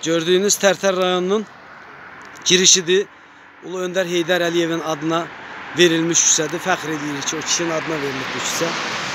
Gördüyünüz Tərtər rayonunun girişidir. Ulu Öndər Heydər Əliyevin adına verilmiş küçədir. Fəxr edirik ki, o kişinin adına verilib bu küçə.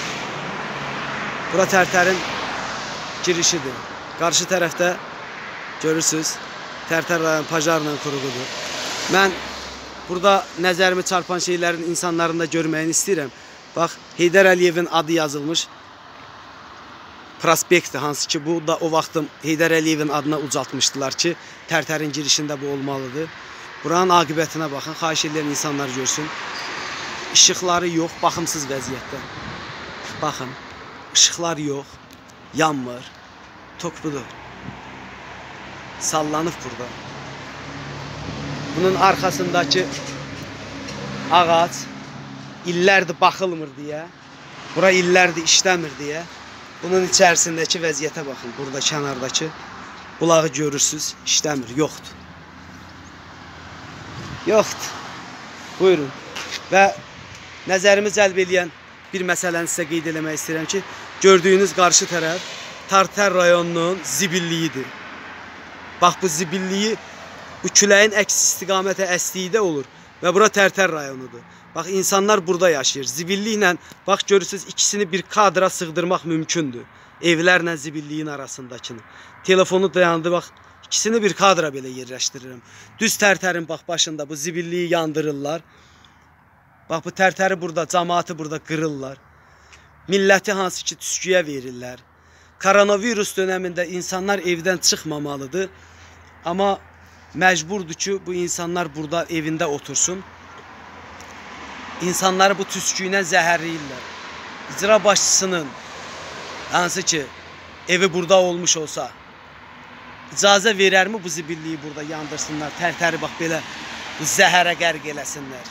Bura Tərtərin girişidir. Qarşı tərəfdə görürsünüz, Tərtər rayon pajarla quruqudur. Mən burada nəzərimi çarpan şeylərin insanların da görməyini istəyirəm. Bax, Heydər Əliyevin adı yazılmış prospektdir, hansı ki bu da o vaxtım Heydər Əliyevin adına ucaltmışdılar ki, Tərtərin girişində bu olmalıdır. Buranın aqibətinə baxın, xahiş edən insanlar görsün. İşıqları yox, baxımsız vəziyyətdə. Baxın, işıqlar yox, yanmır, tokbudur. Sallanıb burada. Bunun arxasındakı ağac illərdir baxılmır deyə, bura illərdir işləmir deyə. Bunun içərisindəki vəziyyətə baxın, burada kənardakı bulağı görürsünüz, işləmir, yoxdur. Yoxdur. Buyurun. Və nəzərimi cəlb edən bir məsələni sizə qeyd eləmək istəyirəm ki, gördüyünüz qarşı tərəf Tərtər rayonunun zibilliyidir. Bax, bu zibilliyi bu küləyin əks istiqamətə əsdiyi olur və bura Tərtər rayonudur. Bax, insanlar burada yaşayır. Zibilliklə, bax, görürsünüz, ikisini bir kadra sığdırmaq mümkündür. Evlərlə zibilliyin arasındakını. Telefonu dayandı, bax, ikisini bir kadra belə yerləşdirirəm. Düz Tərtərin bax başında bu zibilliyi yandırırlar. Bax, bu Tərtəri burada, cəmaatı burada qırırlar. Milləti hansı ki tüsküyə verirlər. Koronavirus dönəmində insanlar evdən çıxmamalıdır. Amma məcburdur ki, bu insanlar burada evində otursun. İnsanları bu tüsküylə zəhərləyirlər. İcra başçısının hansı ki evi burada olmuş olsa icazə verərmi bu zibilliyi burada yandırsınlar, Tərtəri bax belə bu zəhərə qərq eləsinlər.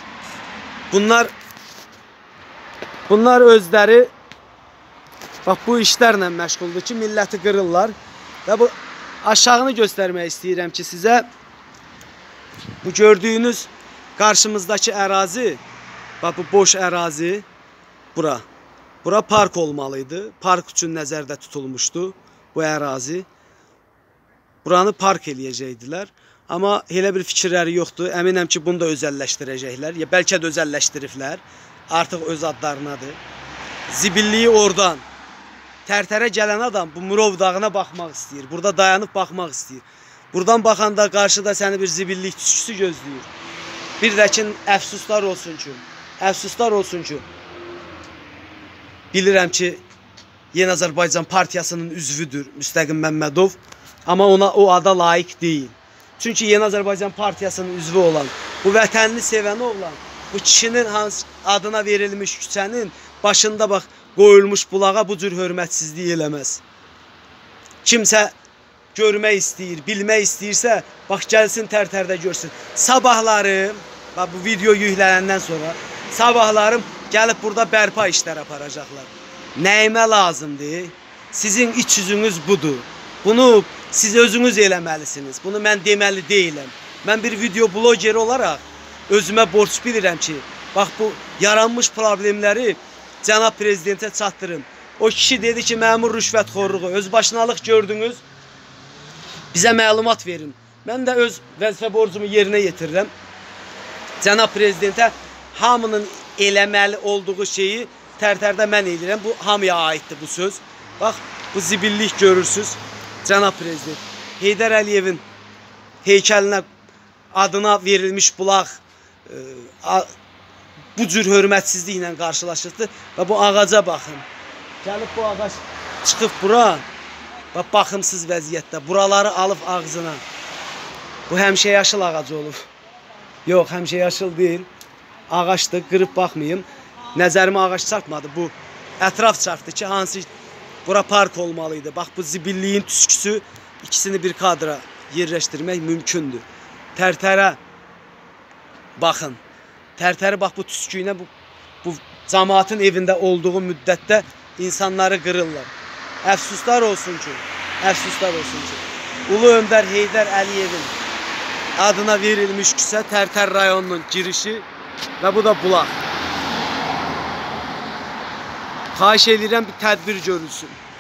Bunlar özləri bax bu işlərlə məşğuldur ki, milləti qırırlar və bu aşağını göstərmək istəyirəm ki sizə. Bu gördüyünüz qarşımızdakı ərazi, bax bu boş ərazi bura. Bura park olmalıydı. Park üçün nəzərdə tutulmuşdu bu ərazi. Buranı park eləyəcəkdilər. Amma elə bir fikirləri yoxdur. Əminəm ki, bunu da özəlləşdirəcəklər. Ya bəlkə də özəlləşdiriblər. Artıq öz adlarınadır. Zibilliyi oradan. Tərtərə gələn adam bu Murov dağına baxmaq istəyir. Burada dayanıb baxmaq istəyir. Buradan baxanda qarşıda səni bir zibillik tüsküsü gözləyir. Bir də ki, əfsuslar olsun ki, bilirəm ki, Yeni Azərbaycan Partiyasının üzvüdür Müstəqim Məmmədov. Amma ona o ada layiq deyil. Çünki Yeni Azərbaycan Partiyasının üzvü olan, bu vətənini sevəni olan, bu kişinin adına verilmiş küçənin başında bax, qoyulmuş bulağa bu cür hörmətsizlik eləməz. Kimsə görmək istəyir, bilmək istəyirsə, bax, gəlsin Tərtərdə görsün. Sabahlarım, bax, bu video yüklənəndən sonra, sabahlarım gəlib burada bərpa işlər aparacaqlar. Nəyimə lazımdır? Sizin iç yüzünüz budur. Bunu siz özünüz eləməlisiniz. Bunu mən deməli deyiləm. Mən bir video blogeri olaraq özümə borc bilirəm ki, bax, bu yaranmış problemləri cənab prezidentə çatdırın. O kişi dedi ki, məmur rüşvətxorluğu, özbaşınalıq gördünüz, bizə məlumat verin. Mən də öz vəzifə borcumu yerinə yetirirəm. Cənab prezidentə hamının eləməli olduğu şeyi Tərtərdə mən eləyirəm. Bu hamıya aiddir bu söz. Bax, bu zibillik görürsünüz. Cənab prezident, Heydər Əliyevin heykəlinə adına verilmiş bulaq bu cür hörmətsizliklə qarşılaşırdı. Və bu ağaca baxın. Gəlib bu ağac çıxıb bura, baxımsız vəziyyətdə. Buraları alıb ağzına. Bu həmişə yaşıl ağacı olub. Yox, həmişə yaşıl deyil. Ağaçdır, qırıb baxmayım. Nəzərimi ağac çarpmadı. Bu ətraf çarpdı ki, hansı bura park olmalıydı. Bax, bu zibilliyin tüsküsü, ikisini bir kadra yerləşdirmək mümkündür. Tərtərə baxın. Tərtəri bax, bu tüsküyünə, bu cəmaatın evində olduğu müddətdə insanları qırırlar. Əfsuslar olsun ki, Ulu Öndər Heydər Əliyevin adına verilmiş küçə Tərtər rayonunun girişi və bu da bulaq. Xahiş edirəm bir tədbir görülsün.